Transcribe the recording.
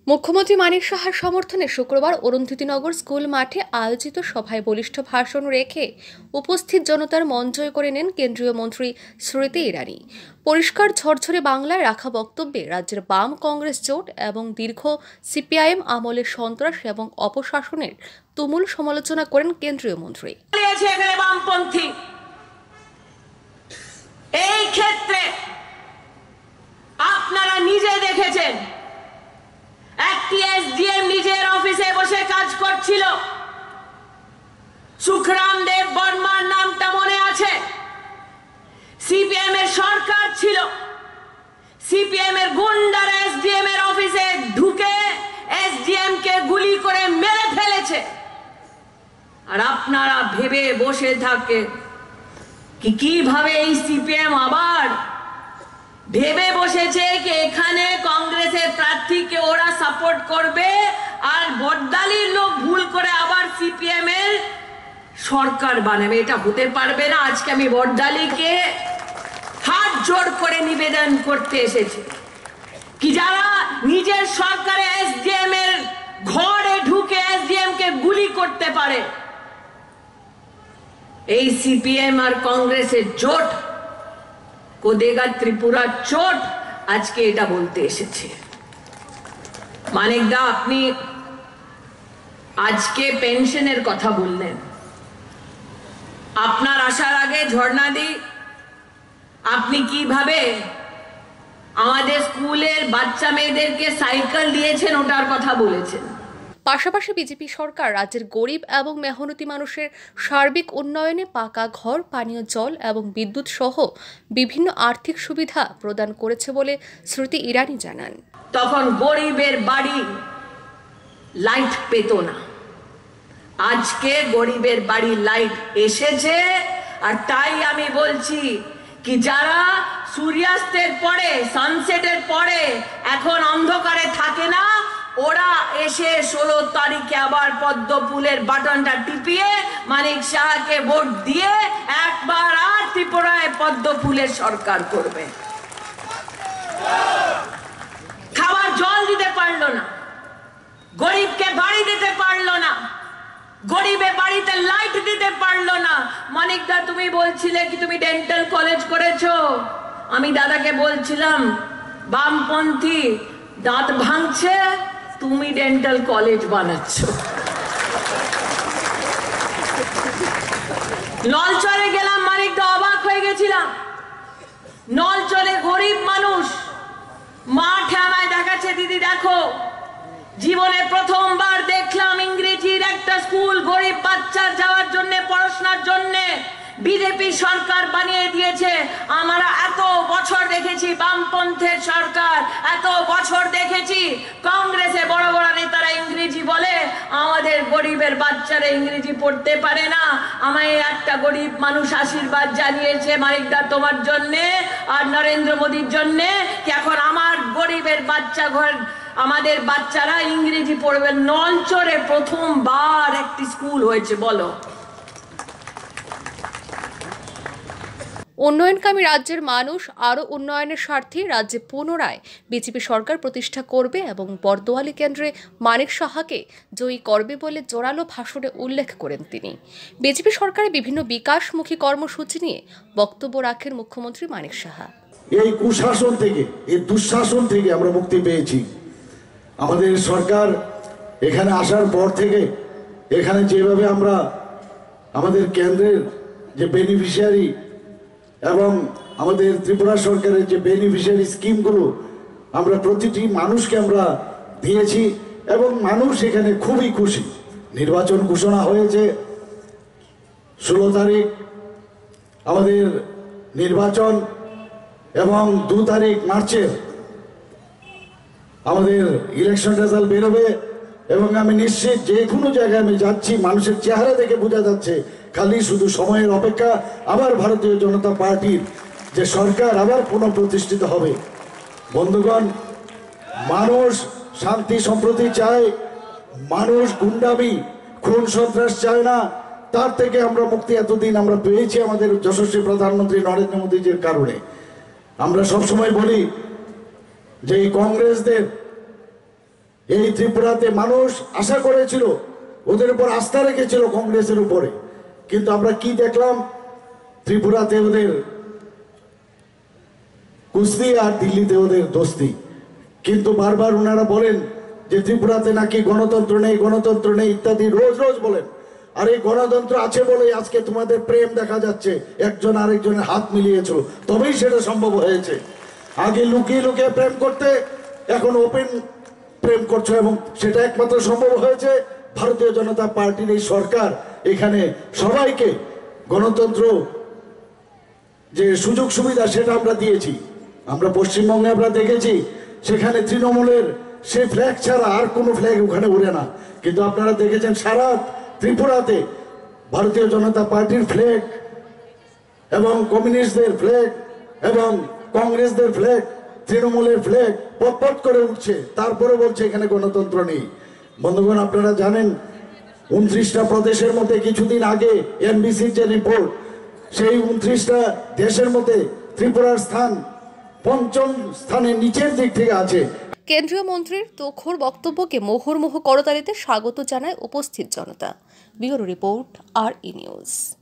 মুখ্যমন্ত্রী মানিক সাহার সমর্থনে শুক্রবার অরুন্ধতিনগর স্কুল মাঠে আয়োজিত সভায় বলিষ্ঠ ভাষণ রেখে উপস্থিত জনতার মন জয় করে নেন কেন্দ্রীয় মন্ত্রী স্মৃতি ইরানি। পরিষ্কার ঝরঝরে বাংলায় রাখা বক্তব্যে রাজ্যের বাম কংগ্রেস জোট এবং দীর্ঘ সিপিআইএম আমলের সন্ত্রাস এবং অপশাসনের তুমুল সমালোচনা করেন কেন্দ্রীয় মন্ত্রী। এই ক্ষেত্রে আপনারা নিজে দেখেছেন একটি এসডিএম নিজের অফিসে বসে কাজ করছিল। সুখরাম দেব বর্মার নামটা মনে আছে। সিপিএম এর সরকার ছিল, সিপিএম এর গুন্ডারা এসডিএম এর অফিসে ঢুকে এসডিএম কে গুলি করে মেরে ফেলেছে। আর আপনারা ভেবে বসে থাকে কিভাবে এই সিপিএম আবার ভেবে বসেছে কি এখানে কংগ্রেসের প্রার্থীকে ওরা সাপোর্ট করবে আর বড়দালির লোক ভুল করে আবার সিপিএম এর সরকার বানাবে। এটা হতে পারবে না। আজকে আমি বড়দালিকে হাত জোড় করে নিবেদন করতে এসেছি কি যারা নিজের সরকারে এসডিএম এর ঘরে ঢুকে এসডিএম কে গুলি করতে পারে, এই সিপিএম আর কংগ্রেসের জোট को देगा त्रिपुरा चोट। आज के এটা বলতে এসেছে। মানিকদা আপনি আজকে পেনশনের কথা বললেন। আপনার আসার আগে ঝর্ণাদি আপনি কিভাবে আমাদের স্কুলের বাচ্চা মেয়েদেরকে সাইকেল দিয়েছেন ওটার কথা বলেছেন। পাশাপাশি বিজেপি সরকার রাজ্যের গরিব এবং মেহনতি মানুষের সার্বিক উন্নয়নে পাকা ঘর, পানীয় জল এবং বিদ্যুৎ সহ বিভিন্ন আর্থিক সুবিধা প্রদান করেছে বলে স্মৃতি ইরানি জানান। তখন গরিবের বাড়ি লাইট পেত না, আজকে গরিবের বাড়ি লাইট এসেছে। আর তাই আমি বলছি কি যারা সূর্যাস্তের পরে সানসেটের পরে এখন অন্ধকারে থাকে না, ওরা এসে 16 তারিখে আবার পদ্ম ফুলের বাটনটা টিপিয়ে মানিক সাহাকে ভোট দিয়ে একবার আর ত্রিপুরায় পদ্ম ফুলের সরকার করবে। খাবার জল দিতে পারলো না, গরিবকে বাড়ি দিতে পারলো না, গরিবে বাড়িতে লাইট দিতে পারলো না। মানিকদা তুমি বলছিলে কি তুমি ডেন্টাল কলেজ করেছো। আমি দাদাকে বলছিলাম বামপন্থী দাঁত ভাঙছে, তুমি ডেন্টাল কলেজ বানাচ্ছ। নলচরে গেলাম, মানিকদা অবাক হয়ে গেছিলাম। নলচরে গরিব মানুষ মাঠে আমায় দেখাচ্ছে, দিদি দেখো জীবনে প্রথমবার দেখলাম ইংরেজির একটা স্কুল গরিব বাচ্চা যাওয়ার জন্য পড়াশোনার জন্য বিজেপি সরকার বানিয়ে দিয়েছে। আমরা এত বছর দেখেছি বামপন্থের সরকার, এত বছর দেখেছি কংগ্রেসে বড় বড় নেতারা ইংরেজি বলে, আমাদের গরিবের বাচ্চারা ইংরেজি পড়তে পারে না। আমায় একটা গরিব মানুষ আশীর্বাদ জানিয়েছে মানিকদা তোমার জন্যে আর নরেন্দ্র মোদীর জন্যে কি এখন আমার গরিবের বাচ্চা ঘর আমাদের বাচ্চারা ইংরেজি পড়বে। নলচরে প্রথমবার একটি স্কুল হয়েছে। বলো উন্নয়নকামী রাজ্যের মানুষ আরও উন্নয়নের স্বার্থে রাজ্যে পুনরায় বিজেপি সরকার প্রতিষ্ঠা করবে এবং বর্দোয়ালি কেন্দ্রে মানিক সাহাকে জয়ী করবে বলে জোরালো ভাষণে উল্লেখ করেন তিনি। বিজেপি সরকারের বিভিন্ন বিকাশমুখী কর্মসূচি নিয়ে বক্তব্য রাখেন মুখ্যমন্ত্রী মানিক সাহা। এই কুশাসন থেকে, এই দুঃশাসন থেকে আমরা মুক্তি পেয়েছি। আমাদের সরকার এখানে আসার পর থেকে এখানে যেভাবে আমরা আমাদের কেন্দ্রের যে বেনিফিশিয়ারি এবং আমাদের ত্রিপুরা সরকারের যে বেনিফিশিয়ারি স্কিমগুলো আমরা প্রতিটি মানুষকে আমরা দিয়েছি এবং মানুষ এখানে খুবই খুশি। নির্বাচন ঘোষণা হয়েছে 16 তারিখ আমাদের নির্বাচন এবং 2 তারিখ মার্চের আমাদের ইলেকশন রেজাল্ট বেরোবে এবং আমি নিশ্চিত যে কোনো জায়গায় আমি যাচ্ছি মানুষের চেহারা দেখে বোঝা যাচ্ছে খালি শুধু সময়ের অপেক্ষা, আবার ভারতীয় জনতা পার্টির যে সরকার আবার পুনঃপ্রতিষ্ঠিত হবে। বন্ধুগণ, মানুষ শান্তি সম্প্রতি চায়, মানুষ গুন্ডামি খুন সন্ত্রাস চায় না। তার থেকে আমরা মুক্তি এতদিন আমরা পেয়েছি আমাদের যশস্বী প্রধানমন্ত্রী নরেন্দ্র মোদীজির কারণে। আমরা সবসময় বলি যে এই কংগ্রেসদের এই ত্রিপুরাতে মানুষ আশা করেছিল, ওদের উপর আস্থা রেখেছিল কংগ্রেসের উপরে, কিন্তু আমরা কি দেখলাম? ত্রিপুরাতে ওদের কুস্তি আর দিল্লিতে ওদের দোস্তি। কিন্তু বারবার ওনারা বলেন যে ত্রিপুরাতে নাকি গণতন্ত্র নেই, গণতন্ত্র নেই ইত্যাদি রোজ রোজ বলেন। আর এই গণতন্ত্র আছে বলে আজকে তোমাদের প্রেম দেখা যাচ্ছে, একজন আরেকজনের হাত মিলিয়েছিল, তবেই সেটা সম্ভব হয়েছে। আগে লুকিয়ে লুকিয়ে প্রেম করতে, এখন ওপেন প্রেম করছো, এবং সেটা একমাত্র সম্ভব হয়েছে ভারতীয় জনতা পার্টির এই সরকার এখানে সবাইকে গণতন্ত্র যে সুযোগ সুবিধা সেটা আমরা দিয়েছি। আমরা পশ্চিমবঙ্গে আমরা দেখেছি সেখানে তৃণমূলের সেই ফ্ল্যাগ ছাড়া আর কোনো ফ্ল্যাগ ওখানে উড়ে না, কিন্তু আপনারা দেখেছেন সারা ত্রিপুরাতে ভারতীয় জনতা পার্টির ফ্ল্যাগ এবং কমিউনিস্টদের ফ্ল্যাগ এবং কংগ্রেসদের ফ্ল্যাগ, তৃণমূলের ফ্ল্যাগ পটপট করে উঠছে, তারপরে বলছে এখানে গণতন্ত্র নেই। বন্ধুগণ, আপনারা জানেন 29টা প্রদেশের মধ্যে কিছুদিন আগে এনবিসির যে রিপোর্ট, সেই 29টা দেশের মধ্যে ত্রিপুরার স্থান 5ম স্থানের নিচের দিক থেকে আছে। কেন্দ্রীয় মন্ত্রীর তুখোড় বক্তব্যকে মুহুর্মুহু করতালিতে স্বাগত জানায় উপস্থিত জনতা। Bureau report, RE news.